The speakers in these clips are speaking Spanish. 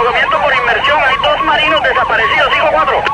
ahogamiento por inmersión. Hay 2 marinos desaparecidos. Sigo 4.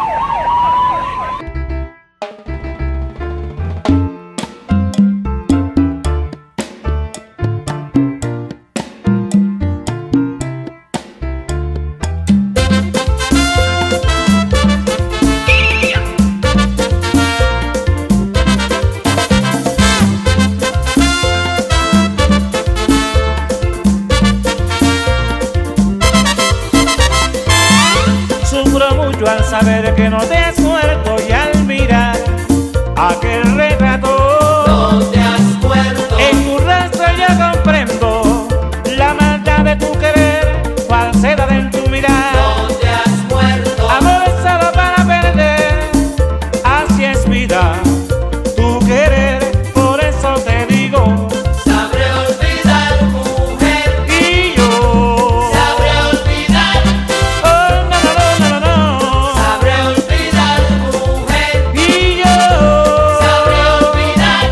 Al saber que no te has muerto y al mirar aquel retrato, no te has muerto. En tu rostro yo comprendo la maldad de tu querer, falsedad en tu mirar. No te has muerto. Amor solo para perder, así es vida, tu querer, por eso te digo. Sabré olvidar, mujer. Y yo sabré olvidar. Oh, no, no, no, no, no. Sabré olvidar, mujer. Y yo sabré olvidar.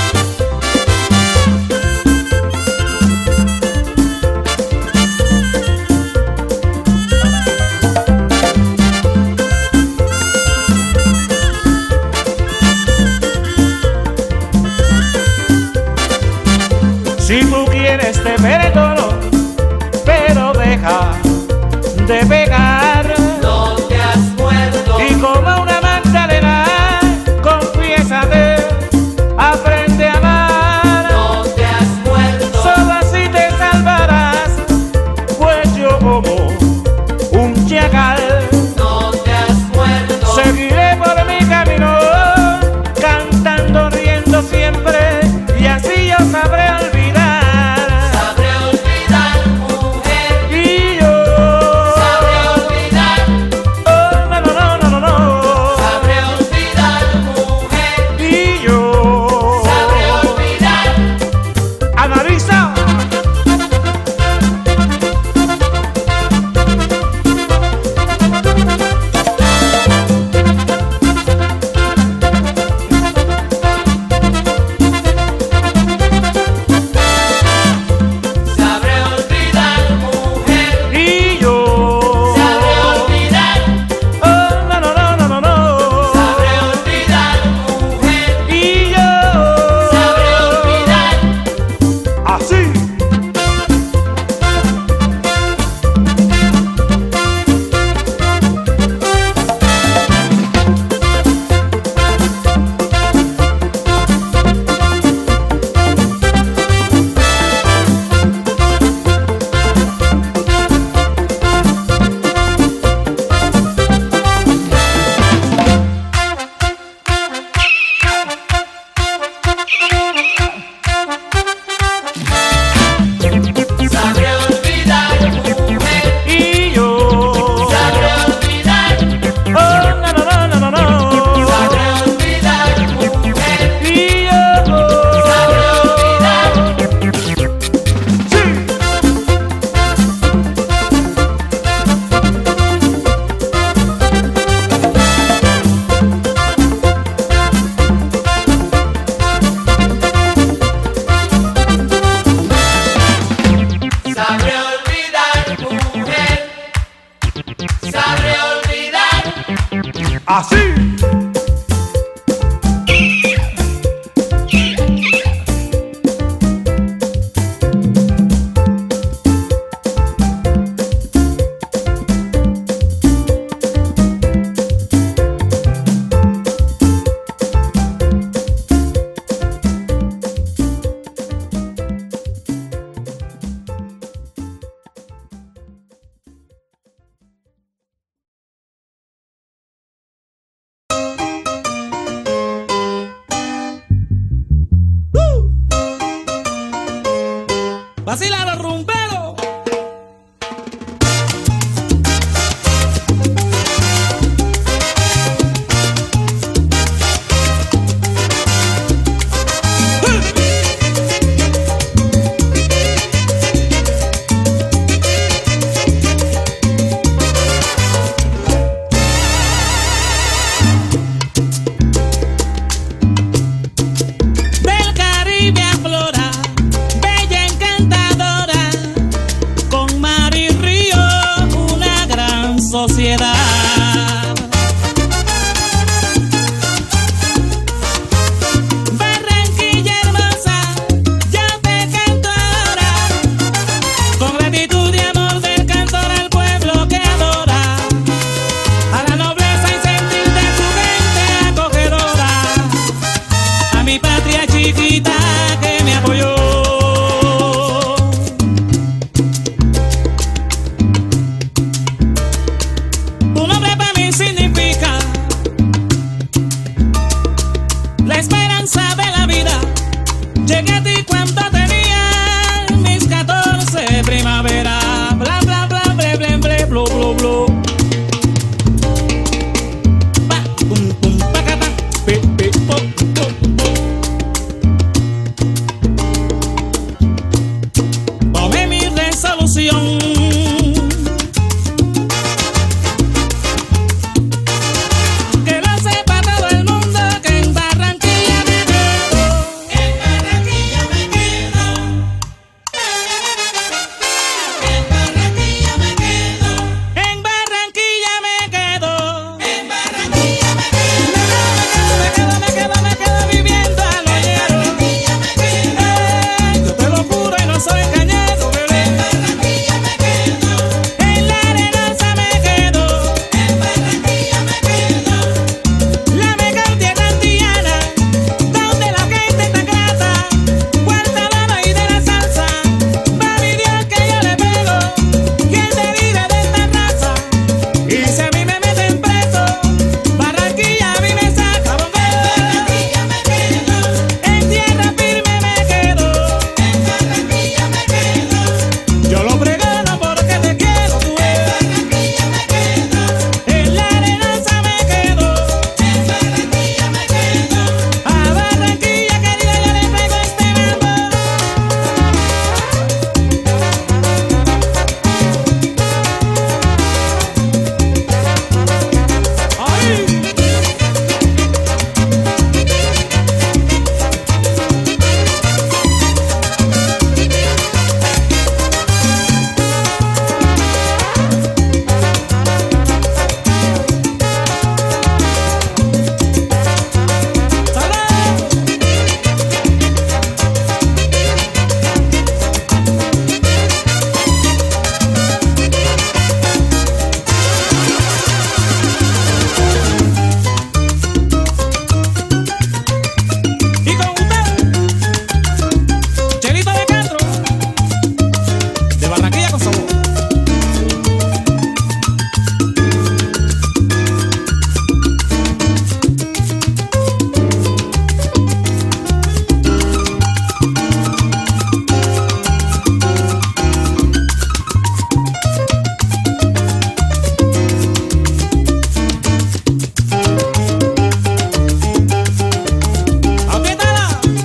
Si tú quieres te perdono, pero deja de pegar. No te has muerto. Y como una magdalena, confiésate, aprende a amar. No te has muerto. Solo así te salvarás, pues yo como un chacal No te has muerto. seguiré por mi camino, cantando, riendo siempre, y así yo sabré olvidar. Sabré olvidar, mujer. Y yo Sabré olvidar. oh, no, no, no, no, no, no. Sabré olvidar, mujer. Y yo Sabré olvidar. analiza. Sabré olvidar, mujer. Y yo Sabré olvidar. oh, no, no, no, no, no, no. Sabré olvidar, mujer. Y yo Sabré olvidar. así. Sabré olvidar, mujer. Y yo Sabré olvidar. oh, no, no, no, no, no, no. Sabré olvidar, mujer. Y yo Sabré olvidar. sí. Sabré olvidar, mujer. Sabré olvidar. Así. ¡Vacila los rumberos! Del Caribe aflora, bella encantadora. canción. Que lo sepa todo el mundo que en Barranquilla me quedo. En Barranquilla me quedo. En Barranquilla me quedo. En Barranquilla me quedo. En Barranquilla me quedo. Me quedo viviendo al ollero. Yo te lo juro y no soy cañero, bebé. En Barranquilla me quedo. En la arenosa me quedo. En Barranquilla me quedo. La mega tierra antillana, donde la gente está grata. Puerta de la y de la salsa. Va mi Dios que yo le pego. ¿Quién te vive de esta raza? Y si a mí me meten preso, Barranquilla a mí me saca bombero. Barranquilla me quedo. En tierra firme me quedo. En Barranquilla me quedo. Yo lo pregano porque te quiero, tú ves. Barranquilla me quedo. En la arenosa me quedo. En Barranquilla me quedo. A Barranquilla querida yo le pego este mambo. ¡Ay! ¡Salud! Y con usted, Chelito de Castro, de Barranquilla con sabor. ¡Apriétala!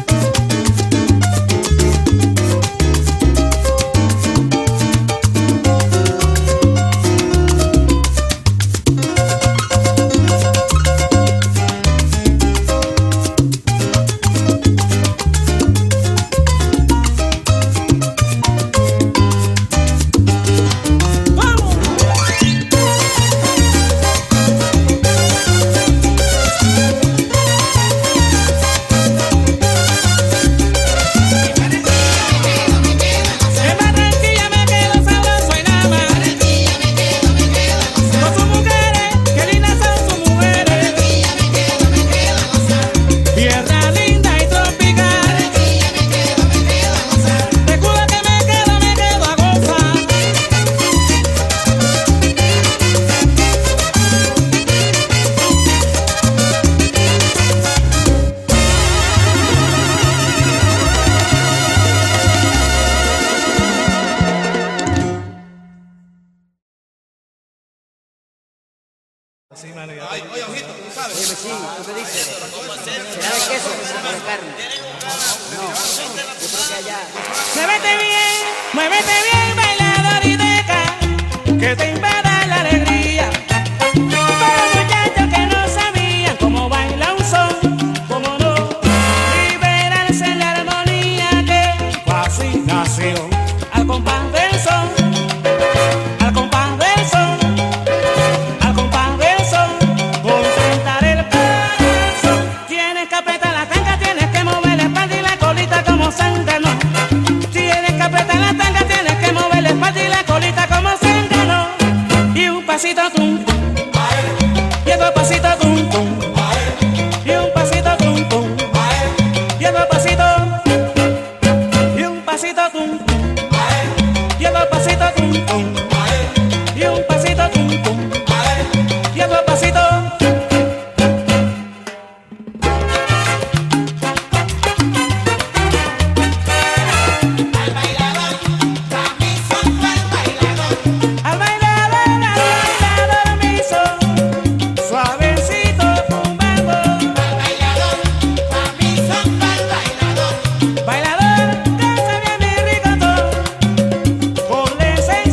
¡Vamos! En Barranquilla me quedo sabroso y nada más. Con sus mujeres, qué lindas son sus mujeres. Tierra linda y tropical. Te juro que me quedo a gozar. Oye, ojito, tú sabes. Oye, sí, tú me dices. ¿Será de queso o de carne? No, yo creo que allá. Muévete bien, bailador y deja que te invada la alegría. Para muchachos que no sabían cómo baila un son, cómo no liberarse en la armonía que así nació. Al compás del son, al compás del son, al compás del son, contentar el corazón. Tienes que apretar la tanga, tienes que mover la espalda y la colita como zángano. Tienes que apretar la tanga, tienes que mover la espalda y la colita como zángano. Y un pasito tum tum, y otro pasito tum tum, y un pasito tum tum, y otro pasito, y un pasito tum tum, y otro pasito tum tum, y un pasito tum tum, y otro pasito. Al bailador mi son, suavecito tumbando. Bailador, danza bien mi ricotón, con la esencia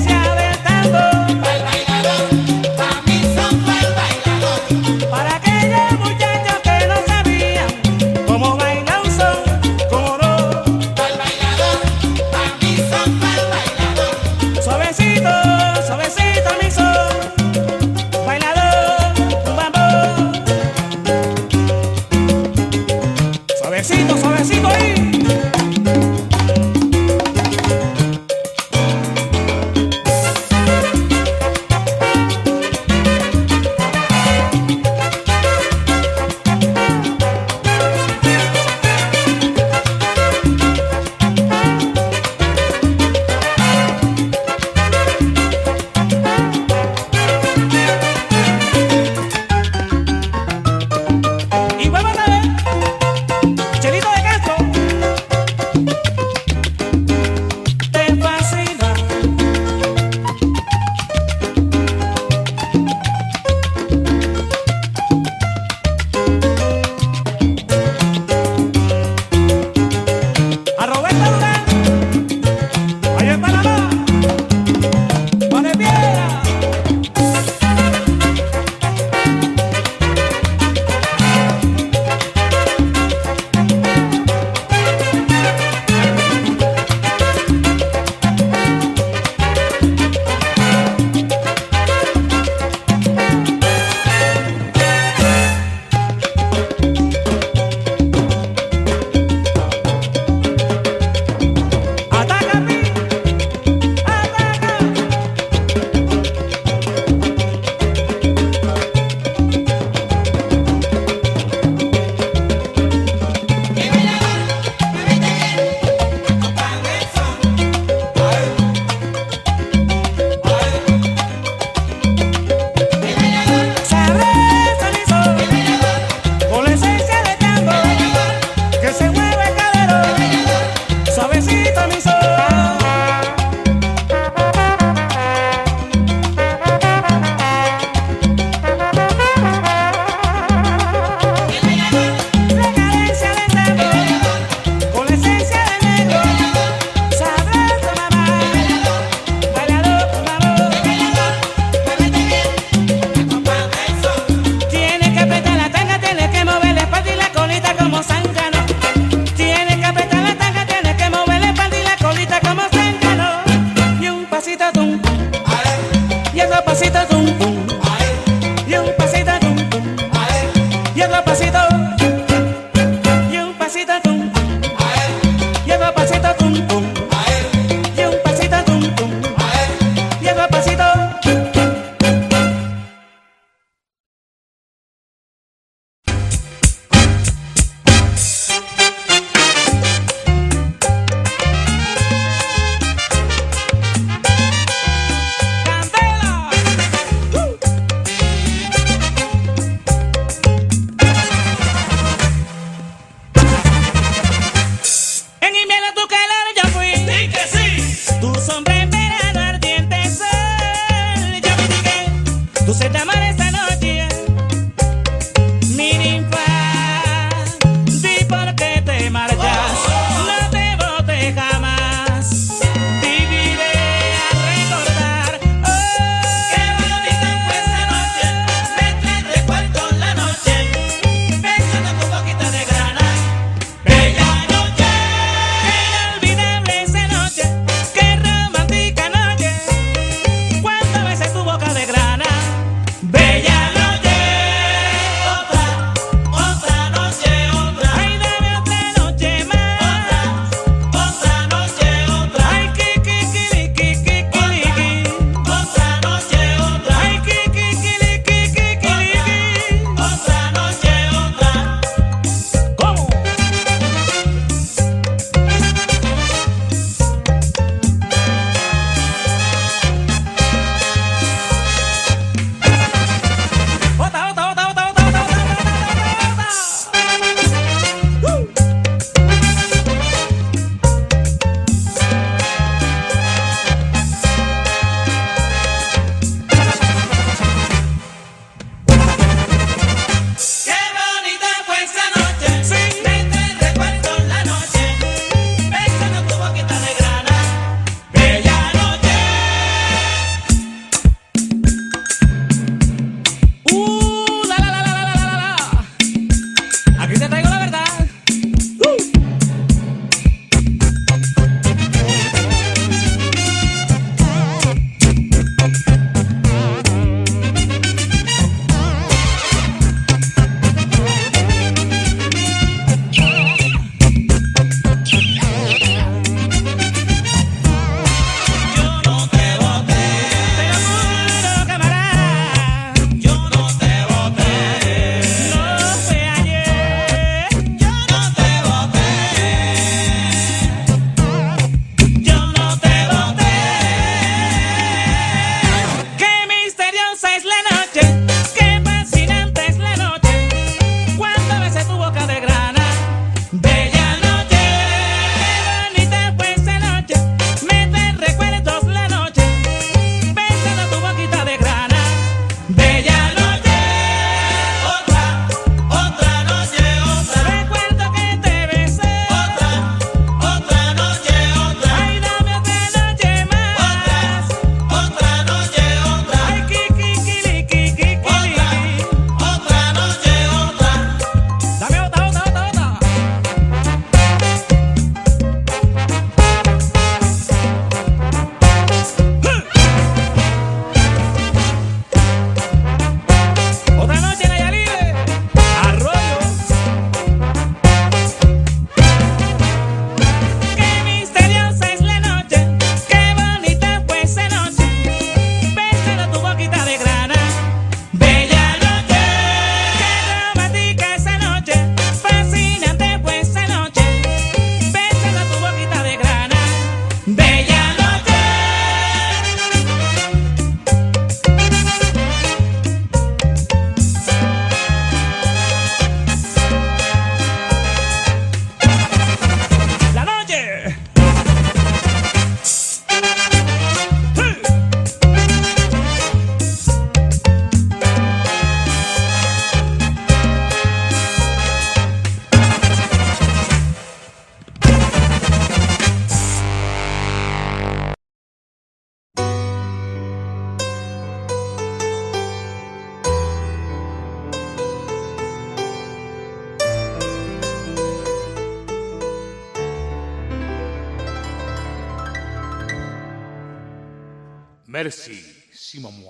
Merci, Simon moi.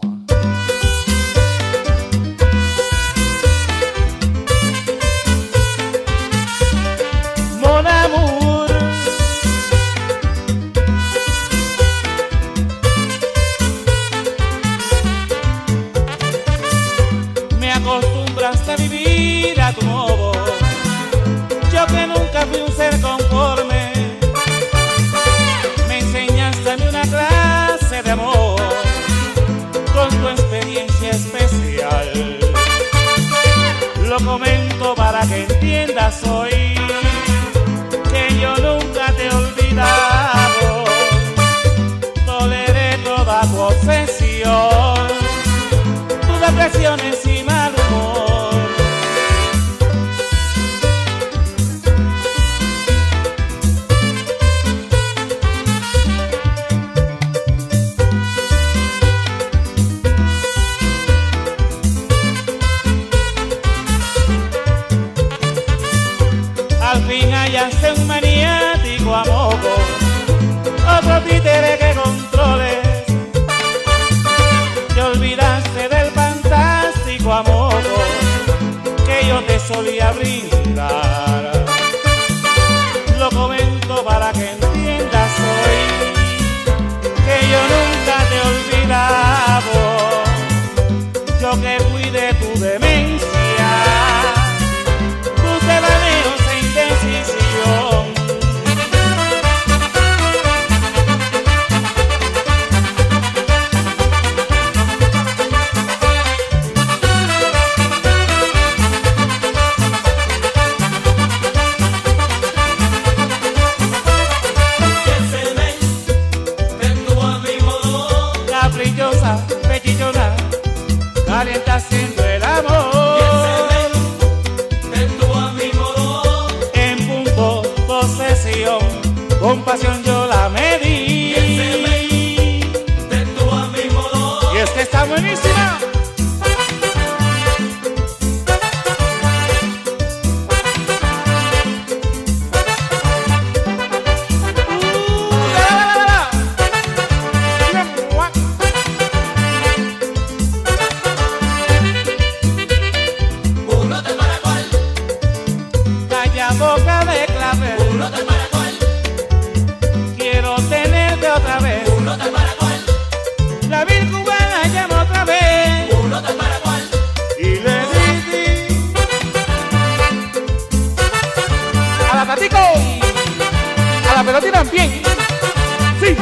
Mon amour, me acostumbraste a vivir a tu modo. Yo que nunca fui un ser conforme, me enseñaste a mí una clase de amor con tu experiencia especial. Lo comento para que entiendas hoy que yo nunca te he olvidado. Toleré toda tu obsesión, tus depresiones y mal humor. Al fin hallaste un maniático a moco, otro títere que controles. Te olvidaste del fantástico amor que yo te solía brindar. Lo comento para que entiendas hoy que yo nunca te he olvidado. Yo que fui de tu demencia, tus devaneos e indecisión. Caprichosa, pechillona, calienta haciendo el amor. En punto, posesión, con pasión yo la medí. Y es que está buenísima. Calla boca de clavel, quiero tenerte otra vez. La vil cubana llama otra vez y le di a la tatico, a la pelota también. Sí.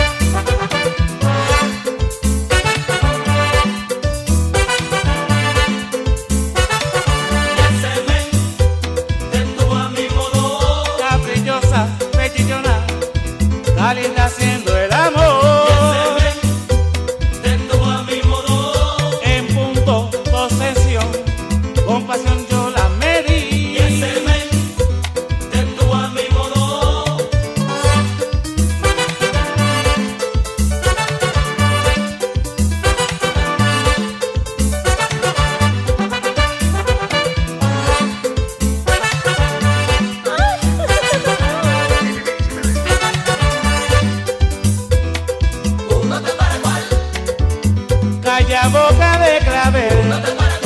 Caprichosa, pechillona, calienta haciendo el amor. En punto, posesión, con pasión yo la medí. Calla boca de clavel,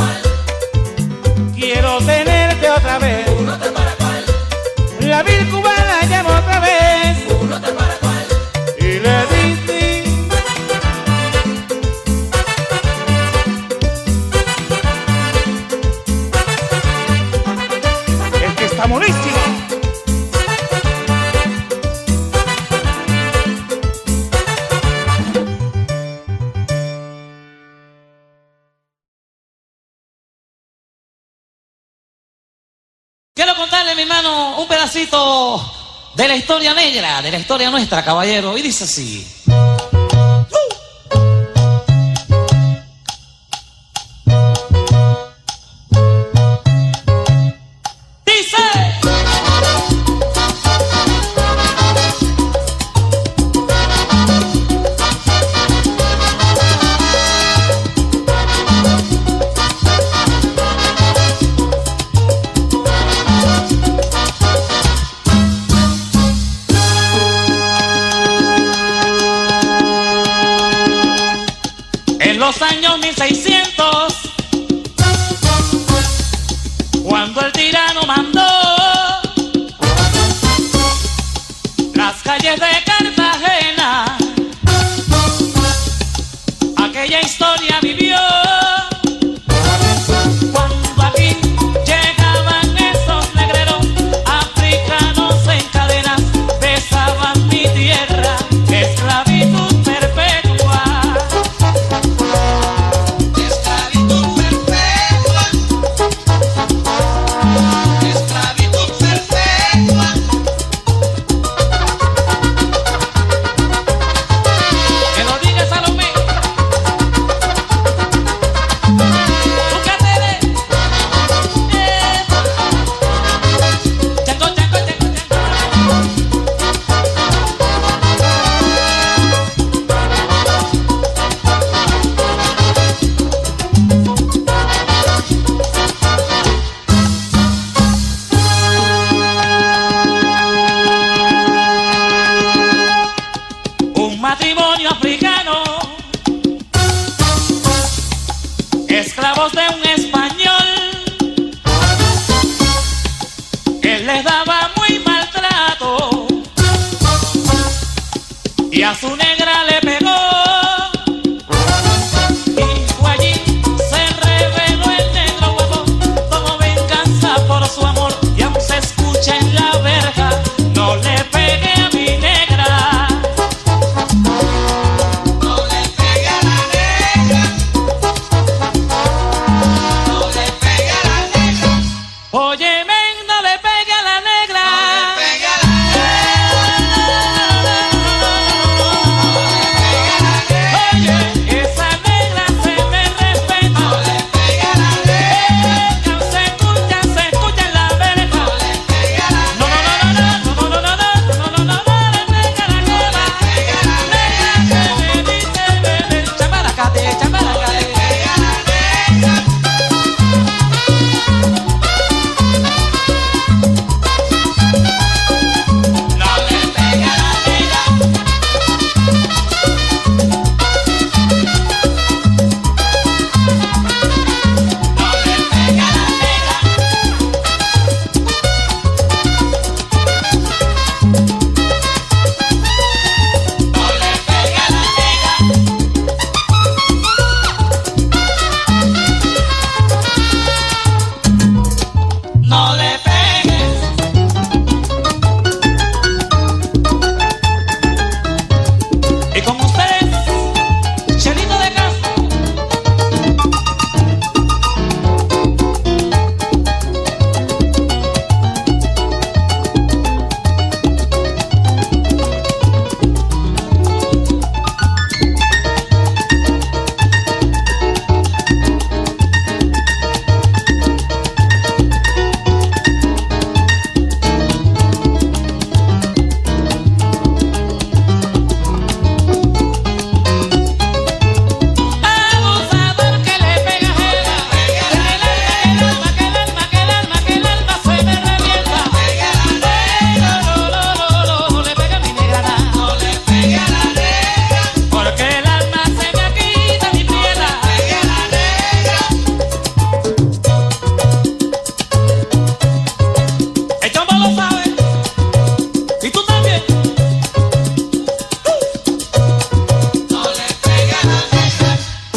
quiero tenerte otra vez. La vil cubana llama otra vez y le di es que está buenísimo. Quiero contarle, mi hermano, un pedacito de la historia negra, de la historia nuestra, caballero, y dice así. Dice. los años 1600, cuando el tirano mandó las calles de Cartagena, aquella historia vivió. Cuando aquí llegaban esos negreros africanos en cadenas, besaban mi tierra, esclavitud perpetua. Esclavitud perpetua. Esclavitud perpetua. Que lo diga Salomé. Tú que te ves. Chango, chango, chango, chango. Un matrimonio africano, esclavos de un español, él les daba muy maltrato y a su negra le pegó. Y fue allí, se reveló el negro huevo, como venganza por su amor, y aún se escucha en la verja: no le pegue a mi negra. No le pegue a la negra. No le pegue a la negra. Oye, men, no le pegue a la negra. No le pegue a la negra. Oye, esa negra se me respeta. No le pegue a la negra. Se escucha en la verja. No le pegue a la No, no, no, no, no, no, no, no, no, no, no, le pegue a la negra. Negra que me dice, bebé, chamaracate, chamaracate. pegue a la negra. No le pegue a la negra. No le pegue a la negra. No le pegue a la negra. No le pegues. Y con ustedes, Chelito de Castro. Abusador que le pega a ella. Que el alma se me revienta. No le pega a mi negra nada. No le pegue a la negra. Porque el alma se me quita mi piedra. Pegue a la negra. El chombo lo sabe. Y tú también. No le pegue a la negra.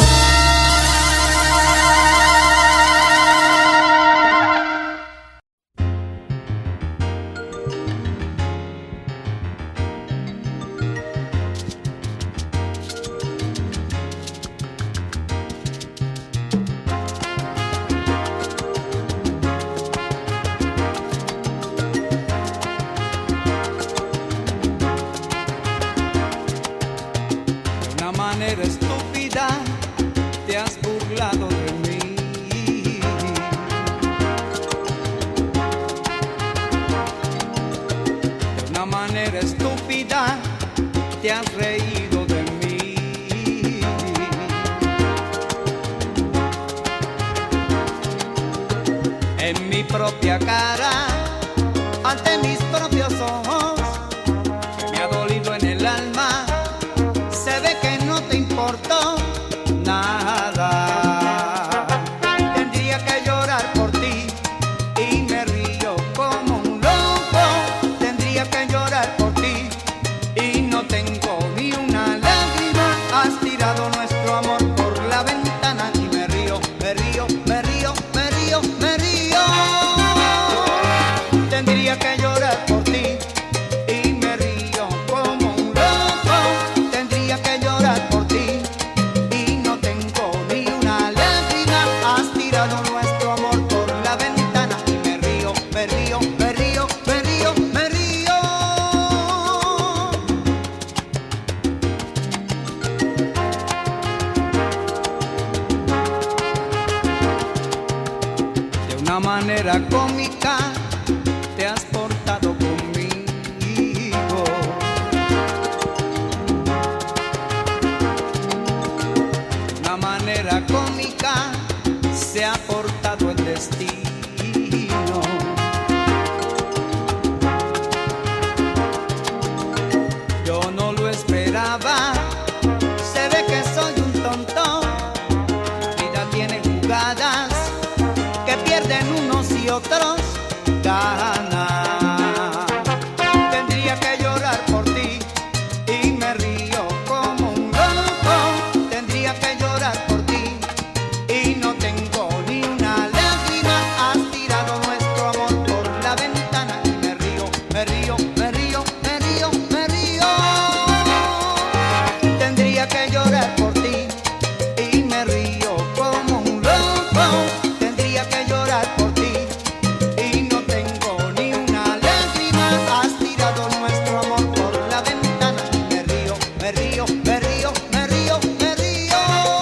De una manera estúpida te has burlado de mí. De una manera estúpida te has reído de mí. En mi propia cara, ante mis propios ojos, que me ha dolido en el alma, se ve que no te importó nada. manera cómica te has portado conmigo. Una manera cómica se ha portado el destino. Yo no lo esperaba, se ve que soy un tonto. Vida tiene jugadas que pierden unos y otros ganan. Tendría que llorar por ti y me río como un loco. Tendría que llorar por ti y no tengo ni una lágrima. Has tirado nuestro amor por la ventana y me río, me río, me río, me río, me río. Tendría que llorar por ti y me río como un loco. Tendría que llorar por ti y no tengo ni una lágrima. Has tirado nuestro amor por la ventana y me río, me río, me río, me río, me río.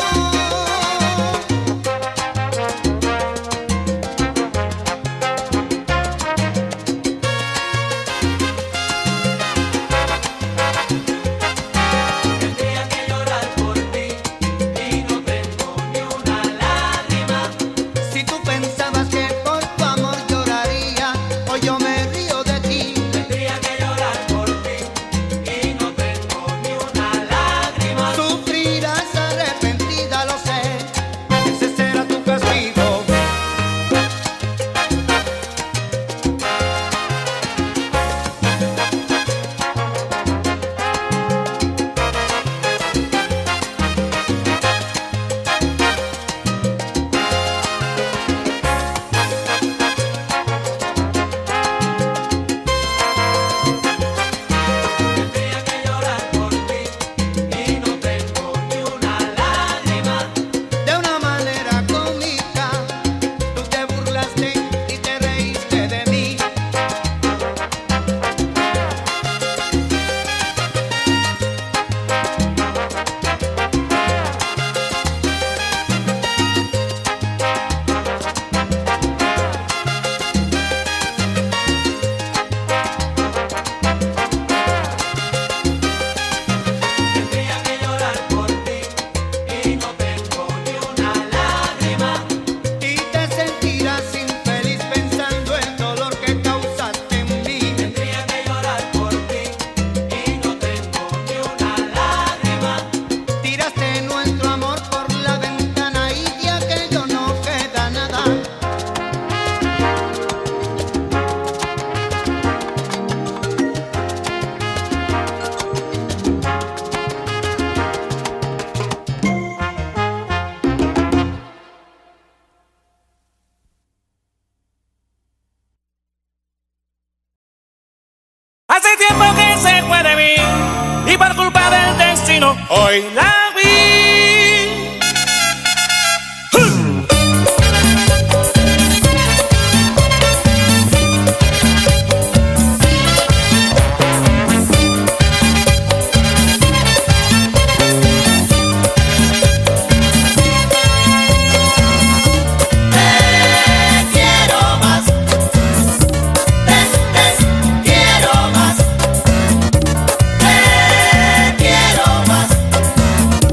Tendría que llorar por ti y no tengo ni una lágrima. Si tú pensabas que por tu amor lloraría, hoy yo me río de ti. Tendría que llorar por ti y no tengo ni una lágrima. Sufrirás arrepentida, lo sé, ese será tu castigo. Tendría que llorar por ti y no tengo ni una lágrima. De una manera cómica, tú te burlaste y te reíste de mí. Tendría que llorar por ti y no tengo ni una lágrima. Y te sentirás infeliz pensando el dolor que causaste en mí. Tendría que llorar por ti y no tengo ni una lágrima. Tiraste nuestro amor por la ventana y de aquello no queda nada. Hace tiempo que se fue de mí y por culpa del destino hoy la vi. Quiero más. Quiero más. Quiero más.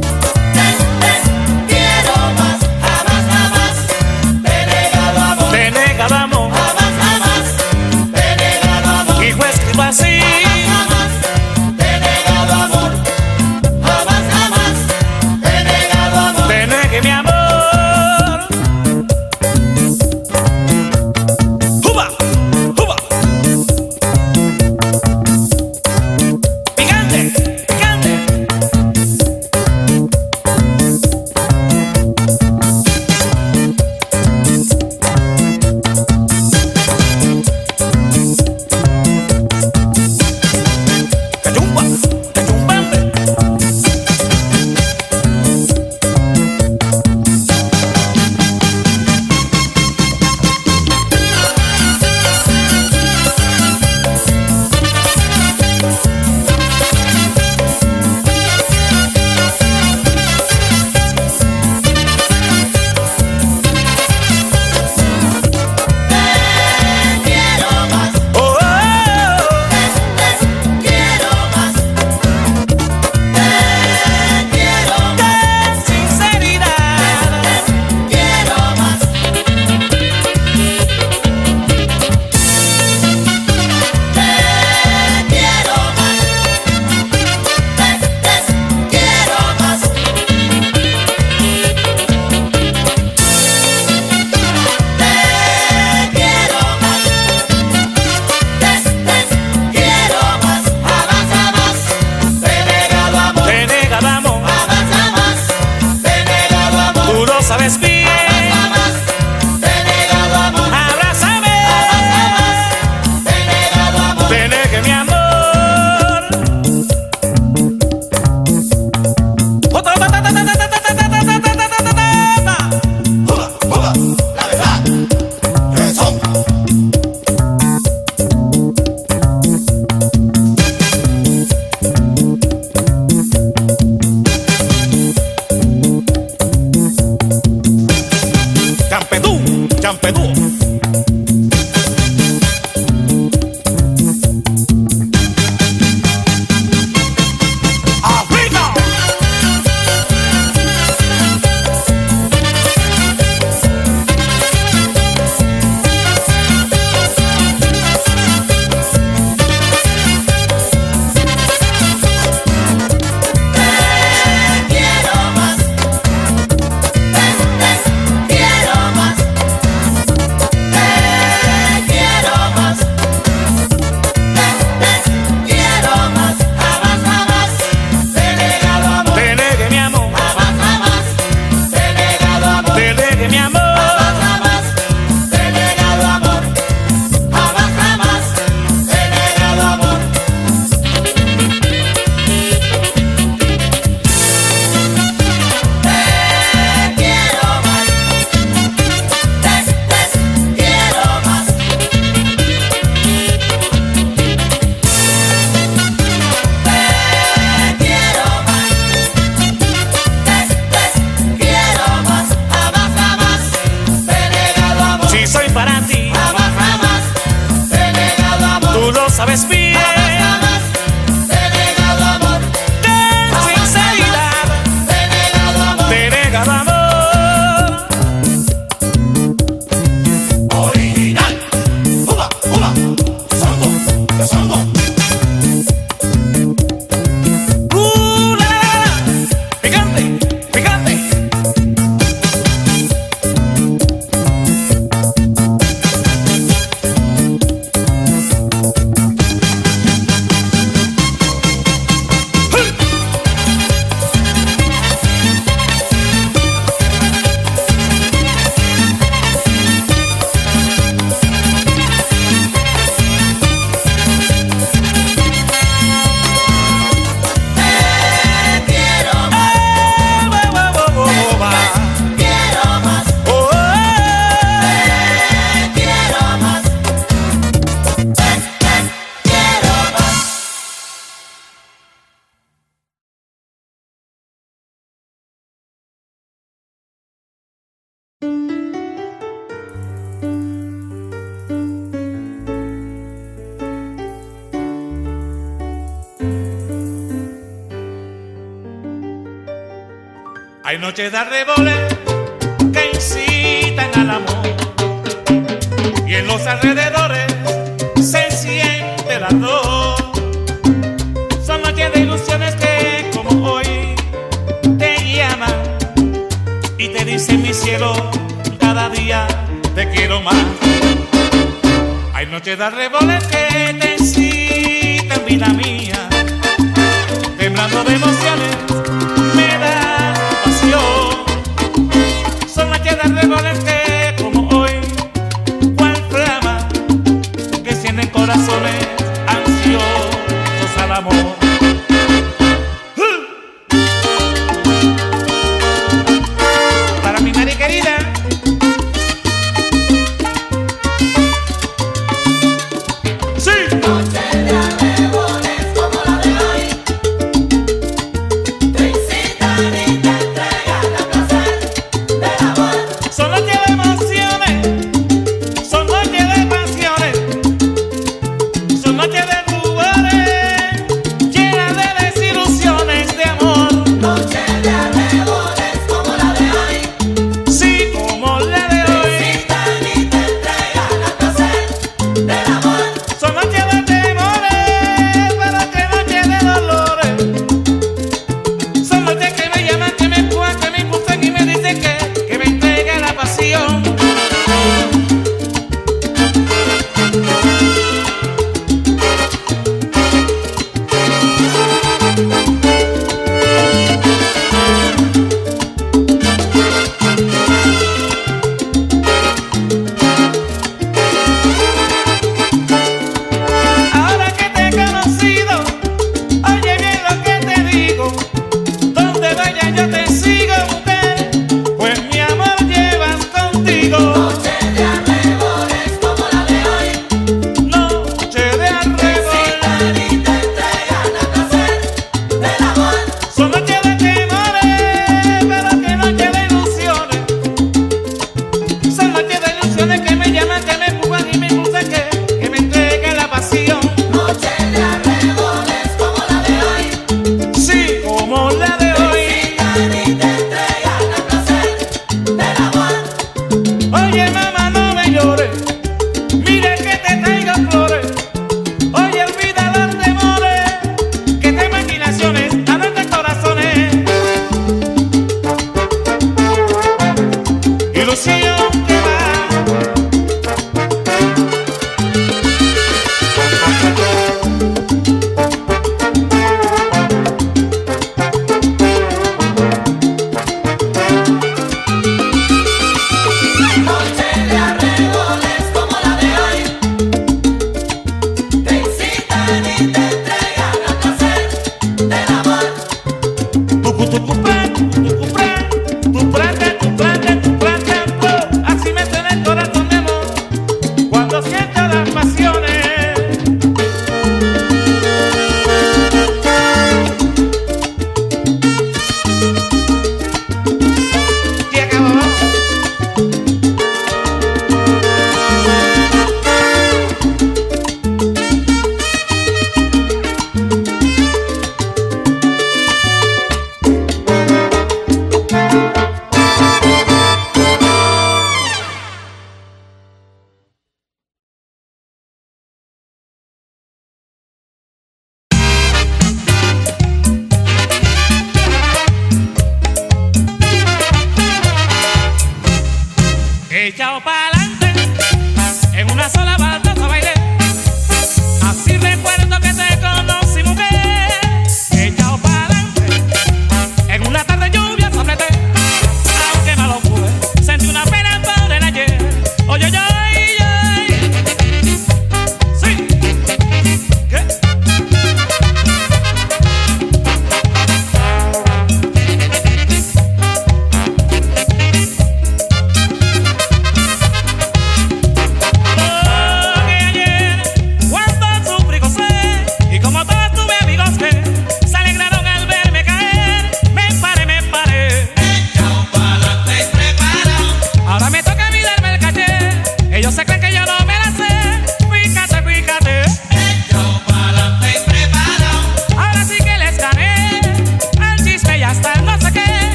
Hay noches de arreboles que incitan al amor y en los alrededores se siente el ardor. Son noches de ilusiones que como hoy te llaman y te dicen mi cielo, cada día te quiero más. Hay noches de arreboles que te incitan, vida mía, temblando de emociones me da pasión. Son noches de arreboles que como hoy, cual flama, que encienden corazones ansiosos al amor. Para mi Mari querida, sí. Noche de arreboles como la de hoy, te incitan y te entregan el placer del amor. Son noches de emociones, son noches de pasiones, son noches de rubores, llenas de desilusiones de amor. Noche de arreboles como la de hoy, Sí, como la de te hoy. incitan y te entregan el placer del amor. Son noches de temores, pero que noches de dolores. Son noches que me llaman, que me empujan, que me impulsan y me dicen que me entregue la pasión. Ahora que te he conocido, oye bien lo que te digo. Donde vaya yo te sigo, mujer, pues mi amor llevas contigo. Noche de arreboles como la de hoy, Noche de arreboles, incitan y te entregan el placer del amor. son noches de temores, pero que noches de ilusiones. Son noches de ilusiones que me llaman, que me empujan y me impulsan que me entregue la pasión. Noche de arreboles como la de hoy, Sí, como la de hoy. incitan y te entregan el placer del amor. Oye, mamá, no me llores, mire que te traigo flores. Oye, olvida los temores, que te imaginaciones adan de corazones. Ilusión que va. Noche de arreboles como la de hoy, te incitan y te entregan el placer del amor. Así me suena el corazón de amor cuando siento las pasiones. Y acabó.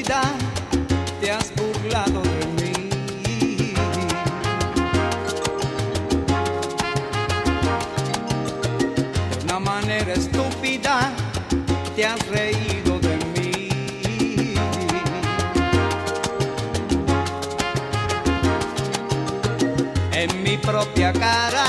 estúpida te has burlado de mí. De una manera estúpida te has reído de mí. En mi propia cara